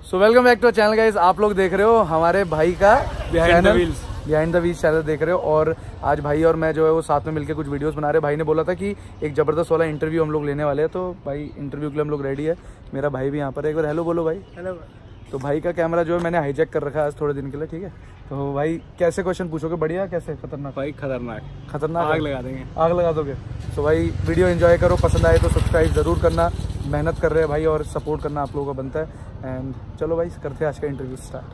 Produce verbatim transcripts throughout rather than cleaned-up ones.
So welcome back to channel guys. आप लोग देख रहे हो हमारे भाई का behind the wheels behind the wheels channel देख रहे हो। और आज भाई और मैं जो है वो साथ में मिलकर कुछ वीडियोस बना रहे हैं। भाई ने बोला था कि एक जबरदस्त वाला इंटरव्यू हम लोग लेने वाले हैं, तो भाई इंटरव्यू के लिए हम लोग रेडी है। मेरा भाई भी यहाँ पर है, एक बार हेलो बोलो भाई। हेलो। तो भाई का कैमरा जो है मैंने हाईजैक कर रखा है आज थोड़े दिन के लिए, ठीक है। तो भाई कैसे क्वेश्चन पूछोगे? बढ़िया कैसे? खतरनाक भाई खतरनाक खतरनाक आग लगा देंगे। आग लगा दोगे। तो भाई वीडियो एंजॉय करो, पसंद आए तो सब्सक्राइब जरूर करना। मेहनत कर रहे हैं भाई और सपोर्ट करना आप लोगों का बनता है। एंड चलो भाई करते हैं आज का इंटरव्यू स्टार्ट।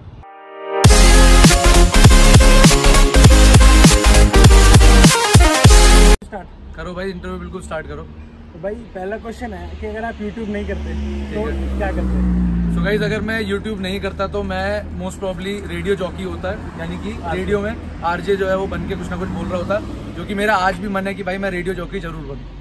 स्टार्ट करो भाई, इंटरव्यू बिल्कुल स्टार्ट करो। तो भाई पहला क्वेश्चन है कि अगर आप यूट्यूब नहीं करते तो क्या करते? सो गाइस, अगर मैं यूट्यूब नहीं करता तो मैं मोस्ट प्रॉब्ली रेडियो जॉकी होता है, यानी कि रेडियो में आरजे जो है वो बन के कुछ ना कुछ बोल रहा होता, जो कि मेरा आज भी मन है कि भाई मैं रेडियो जॉकी जरूर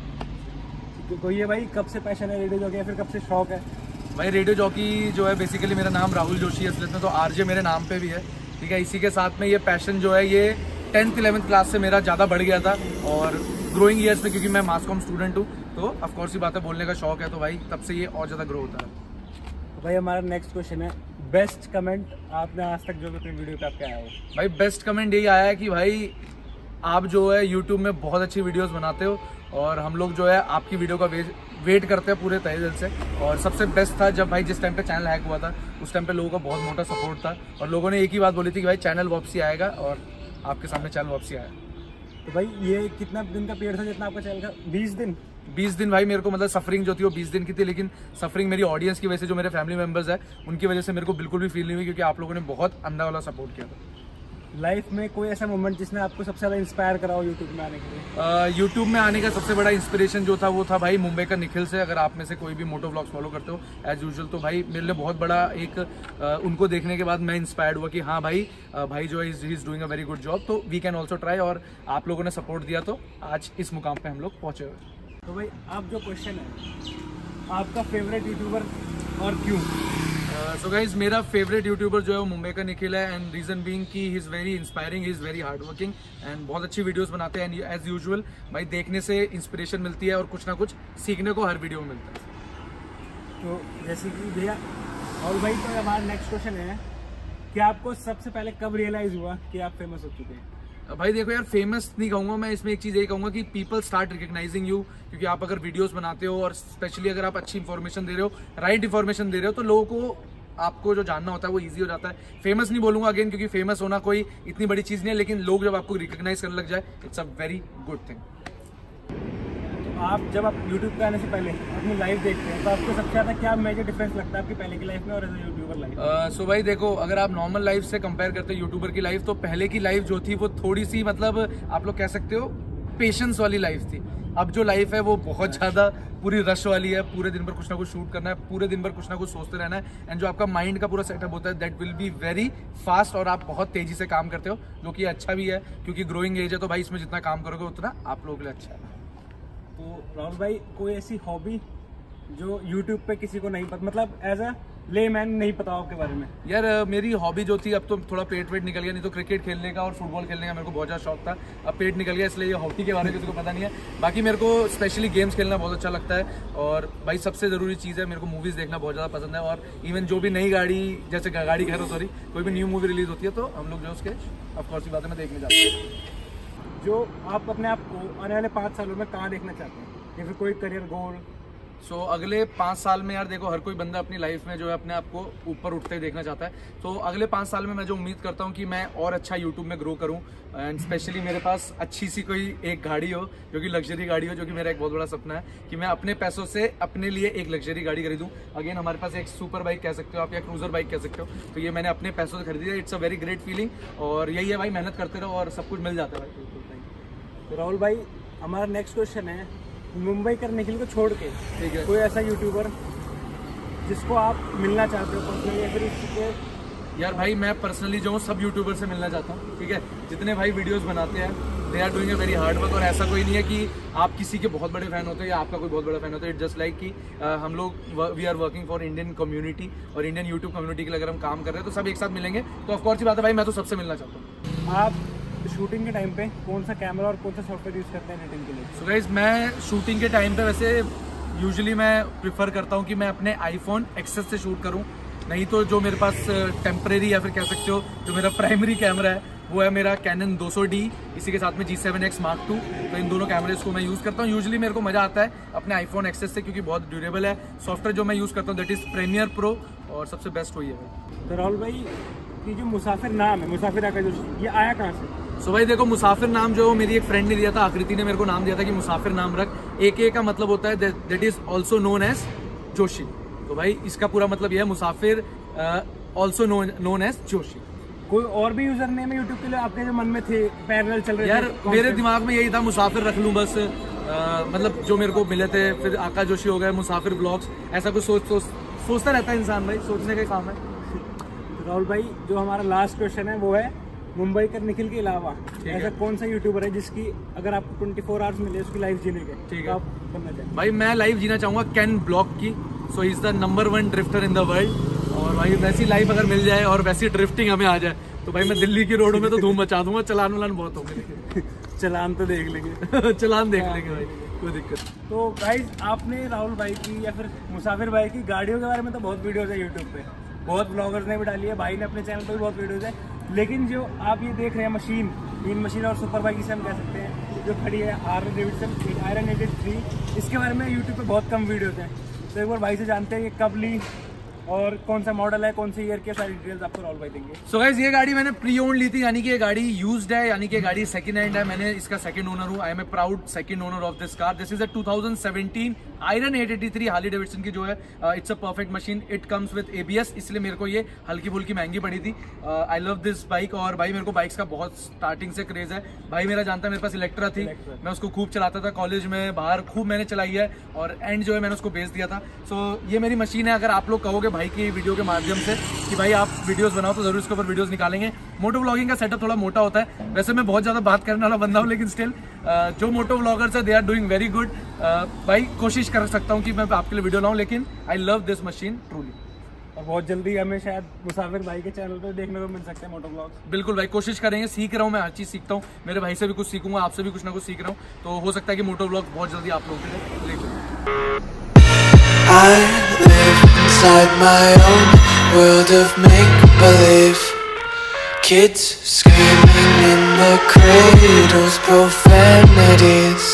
बनूं। तो कोई है भाई, कब से पैशन है रेडियो जॉकी या फिर कब से शौक है? भाई रेडियो जॉकी जो है बेसिकली मेरा नाम राहुल जोशी है असलियत में, तो आरजे मेरे नाम पे भी है, ठीक है। इसी के साथ में ये पैशन जो है ये टेंथ इलेवेंथ क्लास से मेरा ज़्यादा बढ़ गया था और ग्रोइंग ईयर्स में, क्योंकि मैं मास कॉम स्टूडेंट हूँ तो ऑफकोर्स ही बात है, बोलने का शौक है, तो भाई तब से ये और ज़्यादा ग्रो होता है। भाई हमारा नेक्स्ट क्वेश्चन है, बेस्ट कमेंट आपने आज तक जो भी अपनी वीडियो पे आपके आया हो? भाई बेस्ट कमेंट यही आया है कि भाई आप जो है यूट्यूब में बहुत अच्छी वीडियोस बनाते हो और हम लोग जो है आपकी वीडियो का वे, वेट करते हैं पूरे तहे दिल से। और सबसे बेस्ट था जब भाई जिस टाइम पे चैनल हैक हुआ था उस टाइम पे लोगों का बहुत मोटा सपोर्ट था और लोगों ने एक ही बात बोली थी कि भाई चैनल वापसी आएगा, और आपके सामने चैनल वापसी आया। तो भाई ये कितना दिन का पीरियड था जितना आपका चैनल का? बीस दिन बीस दिन भाई मेरे को मतलब सफरिंग जो थी वो बीस दिन की थी, लेकिन सफरिंग मेरी ऑडियंस की वजह से, जो मेरे फैमिली मेंबर्स है उनकी वजह से मेरे को बिल्कुल भी फील नहीं हुई, क्योंकि आप लोगों ने बहुत अंधा वाला सपोर्ट किया था। लाइफ में कोई ऐसा मोमेंट जिसने आपको सबसे ज़्यादा इंस्पायर करा हो यूट्यूब में आने के लिए? यूट्यूब में आने का सबसे बड़ा इंस्पिरेशन जो था वो था भाई मुंबई का निखिल से। अगर आप में से कोई भी मोटो व्लॉग्स फॉलो करते हो एज यूजुअल, तो भाई मेरे लिए बहुत बड़ा एक आ, उनको देखने के बाद मैं इंस्पायर्ड हुआ कि हाँ भाई आ, भाई जो है he is doing a very good job, तो वी कैन ऑल्सो ट्राई। और आप लोगों ने सपोर्ट दिया तो आज इस मुकाम पर हम लोग पहुँचे हुए। तो भाई अब जो क्वेश्चन है, आपका फेवरेट यूट्यूबर और क्यों? सो गाइज, मेरा फेवरेट यूट्यूबर जो है वो मुंबई का निखिल है, एंड रीजन बीइंग कि he is very inspiring, he is very hard working and बहुत अच्छी वीडियोस बनाते हैं। एंड एज यूजुअल भाई देखने से इंस्पिरेशन मिलती है और कुछ ना कुछ सीखने को हर वीडियो में मिलता है। तो जैसे कि भैया और भाई, तो हमारा नेक्स्ट क्वेश्चन है कि आपको सबसे पहले कब रियलाइज हुआ कि आप फेमस हो चुके हैं? भाई देखो यार, फेमस नहीं कहूँगा मैं, इसमें एक चीज़ यही कहूँगा कि पीपल स्टार्ट रिकग्नाइजिंग यू, क्योंकि आप अगर वीडियोस बनाते हो और स्पेशली अगर आप अच्छी इन्फॉर्मेशन दे रहे हो, राइट इन्फॉर्मेशन दे रहे हो, तो लोगों को आपको जो जानना होता है वो इजी हो जाता है। फेमस नहीं बोलूँगा अगेन, क्योंकि फेमस होना कोई इतनी बड़ी चीज़ नहीं है, लेकिन लोग जब आपको रिकग्नाइज करने लग जाए it's a very good thing. आप जब आप यूट्यूब पे आने से पहले अपनी लाइफ देखते हैं तो आपको सबसे ज़्यादा क्या मेजर डिफरेंस लगता है आपकी पहले की लाइफ में और as a youtuber life? So भाई देखो, अगर आप नॉर्मल लाइफ से कंपेयर करते हो यूट्यूबर की लाइफ, तो पहले की लाइफ जो थी वो थोड़ी सी मतलब आप लोग कह सकते हो पेशेंस वाली लाइफ थी। अब जो लाइफ है वो बहुत ज़्यादा पूरी रश वाली है, पूरे दिन भर कुछ ना कुछ शूट करना है, पूरे दिन भर कुछ ना कुछ सोचते रहना है, एंड जो आपका माइंड का पूरा सेटअप होता है that will be very fast, और आप बहुत तेज़ी से काम करते हो, जो कि अच्छा भी है क्योंकि ग्रोइंग एज है, तो भाई इसमें जितना काम करोगे उतना आप लोगों के लिए अच्छा है। तो राहुल भाई, कोई ऐसी हॉबी जो यूट्यूब पे किसी को नहीं पता, मतलब एज अ लेमैन नहीं पता आपके बारे में? यार मेरी हॉबी जो थी, अब तो थोड़ा पेट वेट निकल गया, नहीं तो क्रिकेट खेलने का और फुटबॉल खेलने का मेरे को बहुत ज़्यादा शौक था। अब पेट निकल गया, इसलिए ये हॉबी के बारे में किसी को पता नहीं है। बाकी मेरे को स्पेशली गेम्स खेलना बहुत अच्छा लगता है, और भाई सबसे ज़रूरी चीज़ है मेरे को मूवीज़ देखना बहुत ज़्यादा पसंद है। और इवन जो भी नई गाड़ी, जैसे गाड़ी कह रहा सॉरी कोई भी न्यू मूवी रिलीज़ होती है तो हम लोग जो उसके ऑफकोर्स की बात है मैं देखने जाते हैं। जो आप अपने आप को आने वाले पाँच सालों में कहाँ देखना चाहते हैं, या फिर कोई करियर गोल? सो so, अगले पाँच साल में यार देखो, हर कोई बंदा अपनी लाइफ में जो है अपने आप को ऊपर उठते देखना चाहता है। तो अगले पाँच साल में मैं जो उम्मीद करता हूँ कि मैं और अच्छा यूट्यूब में ग्रो करूँ, एंड स्पेशली मेरे पास अच्छी सी कोई एक गाड़ी हो, जो कि लग्जरी गाड़ी हो, जो कि मेरा एक बहुत बड़ा सपना है कि मैं अपने पैसों से अपने लिए एक लग्जरी गाड़ी खरीदूँ। अगेन हमारे पास एक सुपर बाइक कह सकते हो आप, या क्रूजर बाइक कह सकते हो, तो ये मैंने अपने पैसों से खरीदी है। It's a very great feeling, और यही है भाई, मेहनत करते रहो और सब कुछ मिल जाता है भाई। तो राहुल भाई, हमारा नेक्स्ट क्वेश्चन है, मुंबई कर निखिल को छोड़ के ठीक है कोई ऐसा यूट्यूबर जिसको आप मिलना चाहते हो पर्सनली, या फिर इसके? यार भाई मैं पर्सनली जो हूँ सब यूट्यूबर से मिलना चाहता हूँ, ठीक है। जितने भाई वीडियोस बनाते हैं they are doing a very hard work, और ऐसा कोई नहीं है कि आप किसी के बहुत बड़े फैन होते हैं या आपका कोई बहुत बड़ा फैन होता है। इट जस्ट लाइक कि हम लोग we are working for Indian community, और इंडियन यूट्यूब कम्युनिटी के लिए अगर हम काम कर रहे हैं तो सब एक साथ मिलेंगे, तो ऑफकोर्स ही बात है भाई मैं तो सबसे मिलना चाहता हूँ। आप शूटिंग के टाइम पे कौन सा कैमरा और कौन सा सॉफ्टवेयर यूज़ करते हैं एडिटिंग के लिए? सो गाइस, मैं शूटिंग के टाइम पे वैसे यूजुअली मैं प्रिफर करता हूँ कि मैं अपने आईफोन एक्सेस से शूट करूँ, नहीं तो जो मेरे पास टेम्परेरी या फिर कह सकते हो जो मेरा प्राइमरी कैमरा है वो है मेरा कैनन टू हंड्रेड डी, इसी के साथ में G seven X Mark two. तो इन दोनों कैमरेज को मैं यूज़ करता हूँ। यूजुअली मेरे को मज़ा आता है अपने आईफोन एक्सेस से क्योंकि बहुत ड्यूरेबल है। सॉफ्टवेयर जो मैं यूज़ करता हूँ दैट इज़ प्रीमियर प्रो और सबसे बेस्ट वही है। तो राहुल भाई ये जो मुसाफिर नाम है, मुसाफिर आका जोशी, ये आया कहाँ से? सो so भाई देखो, मुसाफिर नाम जो मेरी एक फ्रेंड ने दिया था, आकृति ने मेरे को नाम दिया था कि मुसाफिर नाम रख। एक ए का मतलब होता है that is also known as Joshi. तो भाई इसका पूरा मतलब यह है मुसाफिर ऑल्सो नोन एज जोशी। कोई और भी यूजर नेम है यूट्यूब के लिए आपके जो मन में थे, पैरेलल चल रहे यार थे? मेरे दिमाग में यही था मुसाफिर रख लूं बस। आ, मतलब जो मेरे को मिले थे, फिर आका जोशी हो गए, मुसाफिर ब्लॉग्स, ऐसा कुछ सोच सोच सोचता रहता है इंसान भाई, सोचने का काम है। राहुल भाई जो हमारा लास्ट क्वेश्चन है वो है मुंबई कर निखिल के अलावा ऐसा कौन सा यूट्यूबर है जिसकी अगर आपको ट्वेंटी फोर आवर्स मिले उसकी लाइफ जीने के, ठीक है, आप बनना चाहेंगे? भाई मैं लाइफ जीना चाहूंगा कैन ब्लॉग की। So he is the number one drifter in the world. और भाई वैसी लाइफ अगर मिल जाए और वैसी ड्रिफ्टिंग हमें आ जाए तो भाई मैं दिल्ली की रोडों में तो धूम मचा दूंगा। चलान वलान बहुत होंगे चलान तो देख लेंगे चलान देख लेंगे भाई, कोई दिक्कत। तो गाइस आपने राहुल भाई की या फिर मुसाफिर भाई की गाड़ियों के बारे में तो बहुत वीडियोस है यूट्यूब पे, बहुत ब्लॉगर्स ने भी डाली है, भाई ने अपने चैनल पे भी बहुत वीडियोस है। लेकिन जो आप ये देख रहे हैं मशीन, इन मशीन और सुपर बाइक इसे हम कह सकते हैं, जो खड़ी है Harley Davidson Iron eighty three, इसके बारे में यूट्यूब पे बहुत कम वीडियोस हैं। तो एक बार भाई से जानते हैं ये कब ली और कौन सा मॉडल है, कौन सी ईयर के, सारी डिटेल्स आपको राहुल भाई देंगे। सो गाइस ये गाड़ी मैंने प्री ओन ली थी, यानी कि ये गाड़ी यूज्ड है, यानी कि ये गाड़ी सेकंड हैंड है। मैंने इसका सेकंड ओनर हूँ। I am a proud second owner of this car. This is a two thousand seventeen Iron eight eighty three Harley Davidson की जो है। It's a perfect machine. It comes with ABS, इसलिए मेरे को ये हल्की फुल्की महंगी पड़ी थी। I love this bike. और भाई मेरे को बाइक्स का बहुत स्टार्टिंग से क्रेज है। भाई मेरा जानता है मेरे पास इलेक्ट्रा थी, मैं उसको खूब चलाता था कॉलेज में, बाहर खूब मैंने चलाई है और एंड जो है मैंने उसको बेच दिया था। सो so, ये मेरी मशीन है। अगर आप लोग कहोगे भाई की वीडियो के माध्यम से कि भाई आप वीडियोस बनाओ तो जरूर इसके ऊपर वीडियोस निकालेंगे। मोटो व्लॉगिंग का सेटअप थोड़ा मोटा होता है, वैसे मैं बहुत ज्यादा बात करने वाला बंदा हूँ, लेकिन स्टिल जो मोटो व्लॉगर्स है they are doing very good. भाई कोशिश कर सकता हूँ कि मैं आपके लिए वीडियो लाऊं, लेकिन I love this machine truly. और बहुत जल्दी हमें शायद मुसाफिर भाई के चैनल पर देखने को मिल सकते हैं मोटो व्लॉग्स। बिल्कुल भाई, कोशिश करेंगे। सीख रहा हूँ मैं, हर चीज सीखता हूँ। मेरे भाई से भी कुछ सीखूंगा, आपसे भी कुछ ना कुछ सीख रहा हूँ, तो हो सकता है कि मोटो व्लॉग बहुत जल्दी आप लोगों के लिए लेकर। I live inside my own world of make-believe. Kids screaming in the cradles, profanities.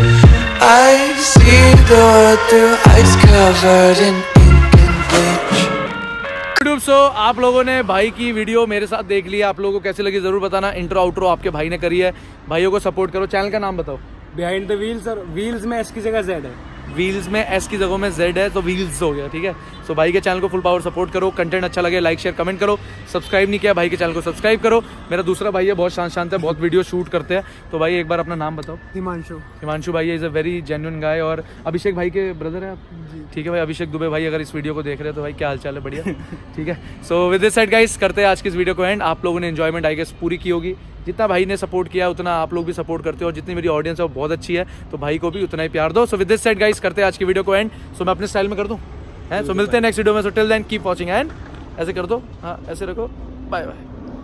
I see the world through ice covered in ink and bleach. YouTube so आप लोगों ने भाई की वीडियो मेरे साथ देख ली है, आप लोगों को कैसी लगी जरूर बताना। इंट्रो आउट्रो आपके भाई ने करी है, भाइयों को सपोर्ट करो। चैनल का नाम बताओ। बिहाइंड द व्हील्स, और व्हील्स में एस की जगह जेड है, व्हील्स में एस की जगह में जेड है, तो व्हील्स हो गया, ठीक है। सो so, भाई के चैनल को फुल पावर सपोर्ट करो। कंटेंट अच्छा लगे लाइक शेयर कमेंट करो। सब्सक्राइब नहीं किया भाई के चैनल को सब्सक्राइब करो। मेरा दूसरा भाई है, बहुत शांत शांत है, बहुत वीडियो शूट करते हैं। तो भाई एक बार अपना नाम बताओ। हिमांशु। हिमांशु भाई is a very genuine guy. और अभिषेक भाई के ब्रदर है आप, ठीक है भाई। अभिषेक दुबे भाई अगर इस वीडियो को देख रहे हैं तो भाई क्या हाल चाल है, बढ़िया, ठीक है। So with this side guys करते हैं आज की इस वीडियो को एंड। आप लोगों ने एंजॉयमेंट आई गेस पूरी की होगी। जितना भाई ने सपोर्ट किया उतना आप लोग भी सपोर्ट करते हो, और जितनी मेरी ऑडियंस है वो बहुत अच्छी है, तो भाई को भी उतना ही प्यार दो। So with this side guys करते हैं आज की वीडियो को एंड। सो मैं अपने स्टाइल में कर दूं, है। सो मिलते हैं नेक्स्ट वीडियो में। So till then keep watching and ऐसे कर दो, हाँ ऐसे रखो, बाय बाय।